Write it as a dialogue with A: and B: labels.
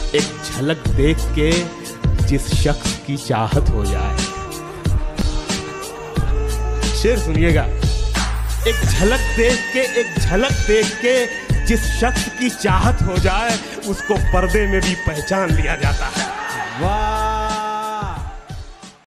A: एक झलक देख के जिस शख्स की चाहत हो जाए। शेर सुनिएगा। एक झलक देख के जिस शख्स की चाहत हो जाए, उसको पर्दे में भी पहचान लिया जाता है।
B: वाह